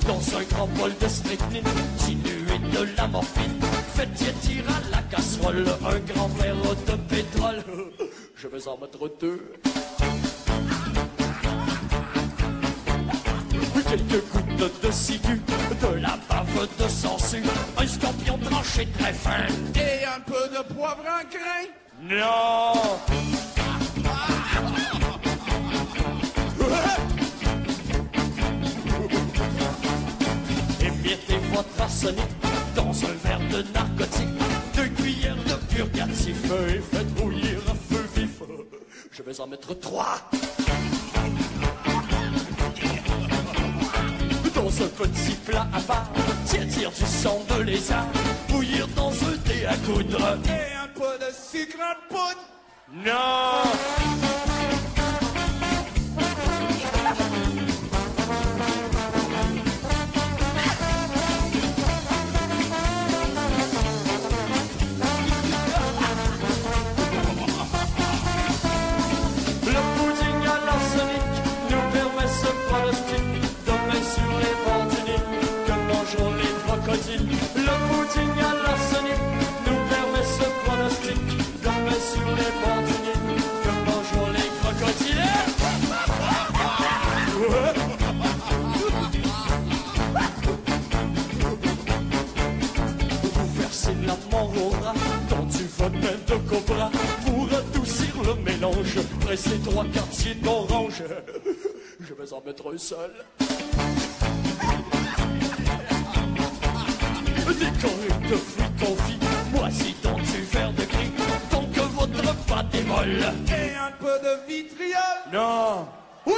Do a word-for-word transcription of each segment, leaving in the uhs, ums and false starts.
Dans un grand bol de strychnine, dilué de la morphine, faites tirer à la casserole un grand verre de pétrole. Je vais en mettre deux. Quelques gouttes de ciguë, de la bave de sangsue, un scorpion tranché très fin. Et un peu de poivre en grain. Non! Émiettez votre arsenic dans un verre de narcotique, deux cuillères de purgatif et faites bouillir à feu vif. Je vais en mettre trois. Dans un petit plat à part, tiens-tire du sang de lézard, bouillir dans un thé à coudre. Et un peu de sucre en poudre. Non! Le pudding à l'arsenic nous permet ce pronostic. Sur les bandiniques que mangeront les crocodiles. Le pudding à l'arsenic nous permet ce pronostic. Comme sur les bandiniques que mangeront les crocodiles. Vous versez la mort au rat dans du venin de cobra pour adoucir le mélange. Pressez trois quartiers d'orange. Je vais en mettre un seul. Décoré de fruits confits, moisis dans du verre de gris, tant que votre pâte est molle. Et un peu de vitriol. Non. Ouais!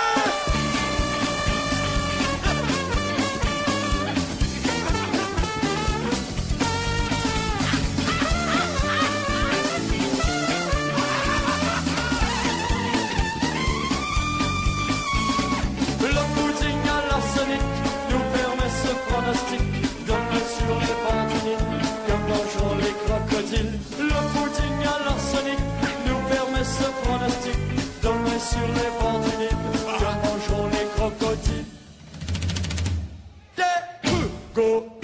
Le pudding à l'arsenic nous permet ce pronostic. Sur les bandiniques que mangeront les crocodiles. Le pudding à l'arsenic nous permet ce pronostic. Demain sur les bandiniques que mangeront les crocodiles. Yeah. Go!